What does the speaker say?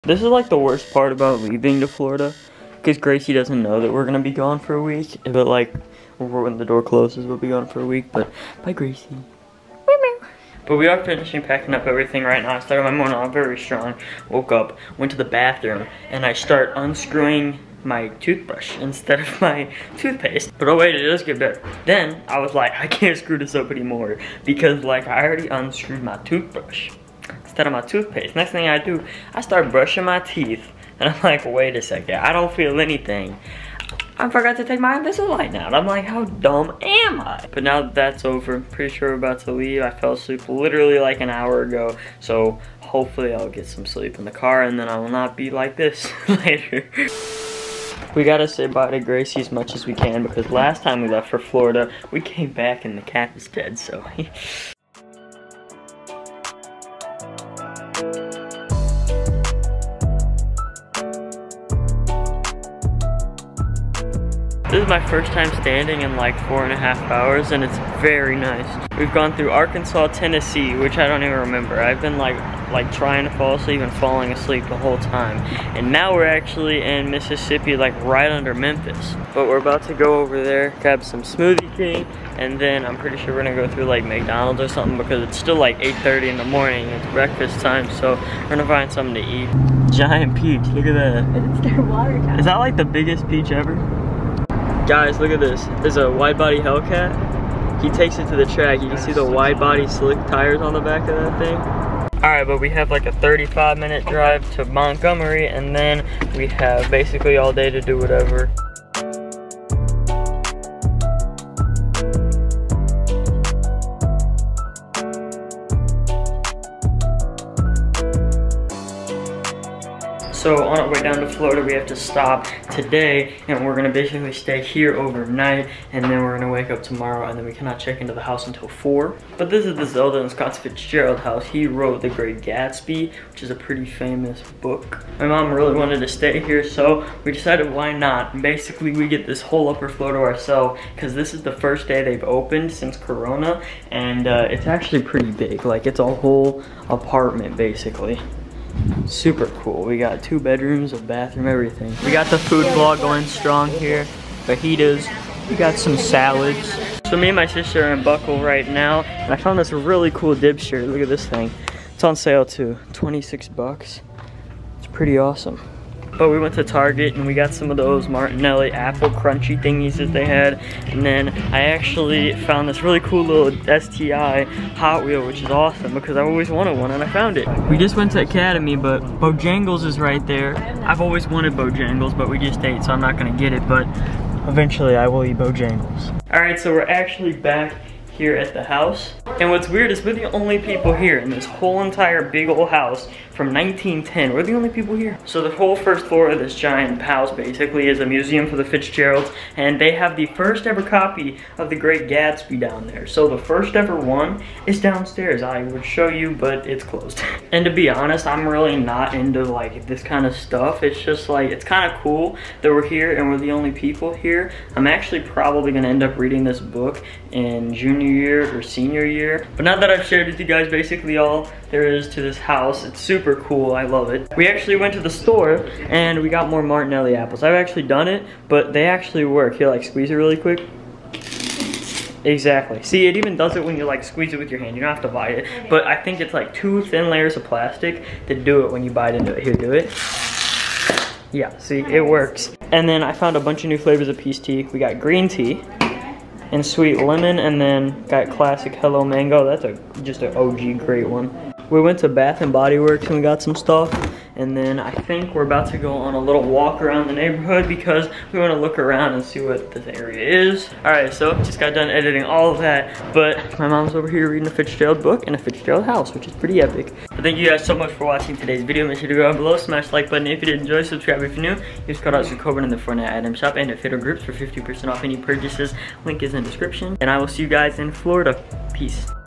This is like the worst part about leaving to Florida, because Gracie doesn't know that we're gonna be gone for a week. But like, when the door closes, we'll be gone for a week. But bye, Gracie. But we are finishing packing up everything right now. I started my morning off very strong. Woke up, went to the bathroom, and I start unscrewing my toothbrush instead of my toothpaste. But oh wait, it does get better. Then I was like, I can't screw this up anymore because like I already unscrewed my toothbrush instead of my toothpaste. Next thing I do, I start brushing my teeth, and I'm like, wait a second, I don't feel anything. I forgot to take my Invisalign out. I'm like, how dumb am I? But now that that's over, I'm pretty sure we're about to leave. I fell asleep literally like an hour ago, so hopefully I'll get some sleep in the car and then I will not be like this later. We gotta say bye to Gracie as much as we can because last time we left for Florida, we came back and the cat was dead, so. This is my first time standing in like 4.5 hours and it's very nice. We've gone through Arkansas, Tennessee, which I don't even remember. I've been like trying to fall asleep and falling asleep the whole time. And now we're actually in Mississippi, like right under Memphis. But we're about to go over there, grab some Smoothie King, and then I'm pretty sure we're gonna go through like McDonald's or something because it's still like 8:30 in the morning. It's breakfast time, so we're gonna find something to eat. Giant peach, look at that. It's their water tower. Is that like the biggest peach ever? Guys, look at this. There's a wide body Hellcat. He takes it to the track. You can see the wide body slick tires on the back of that thing. Alright, but we have like a 35-minute drive to Montgomery, and then we have basically all day to do whatever. So on our way down to Florida, we have to stop today, and we're gonna basically stay here overnight, and then we're gonna wake up tomorrow, and then we cannot check into the house until 4. But this is the Zelda and Scott Fitzgerald house. He wrote The Great Gatsby, which is a pretty famous book. My mom really wanted to stay here, so we decided why not. Basically, we get this whole upper floor to ourselves, because this is the first day they've opened since Corona, and it's actually pretty big. Like, it's a whole apartment, basically. Super cool. We got 2 bedrooms, a bathroom, everything. We got the food vlog going strong here. Fajitas. We got some salads. So me and my sister are in Buckle right now, and I found this really cool dib shirt. Look at this thing. It's on sale too. 26 bucks. It's pretty awesome. But we went to Target and we got some of those Martinelli apple crunchy thingies that they had. And then I actually found this really cool little STI Hot Wheel, which is awesome because I've always wanted one and I found it. We just went to Academy, but Bojangles is right there. I've always wanted Bojangles, but we just ate, so I'm not gonna get it, but eventually I will eat Bojangles. All right, so we're actually back here at the house. And what's weird is we're the only people here in this whole entire big old house from 1910. We're the only people here. So the whole first floor of this giant house basically is a museum for the Fitzgeralds, and they have the first ever copy of The Great Gatsby down there. So the first ever one is downstairs. I would show you, but it's closed. And to be honest, I'm really not into like this kind of stuff. It's just like, it's kind of cool that we're here and we're the only people here. I'm actually probably gonna end up reading this book in junior year or senior year. But now that I've shared with you guys basically all there is to this house, it's super cool, I love it. We actually went to the store and we got more Martinelli apples. I've actually done it, but they actually work. Here, like squeeze it really quick. Exactly. See, it even does it when you like squeeze it with your hand. You don't have to bite it. But I think it's like 2 thin layers of plastic that do it when you bite into it. Here, do it. Yeah, see, it works. And then I found a bunch of new flavors of peach tea. We got green tea and sweet lemon, and then got classic Hello Mango. That's just an OG great one. We went to Bath and Body Works and we got some stuff, and then I think we're about to go on a little walk around the neighborhood because we want to look around and see what this area is. Alright, so just got done editing all of that, but my mom's over here reading a Fitzgerald book in a Fitzgerald house, which is pretty epic. But thank you guys so much for watching today's video. Make sure to go down below, smash the like button if you did enjoy, subscribe if you're new. Use code Coburn in the Fortnite item shop and at Fiddle Groups for 50% off any purchases. Link is in the description, and I will see you guys in Florida. Peace.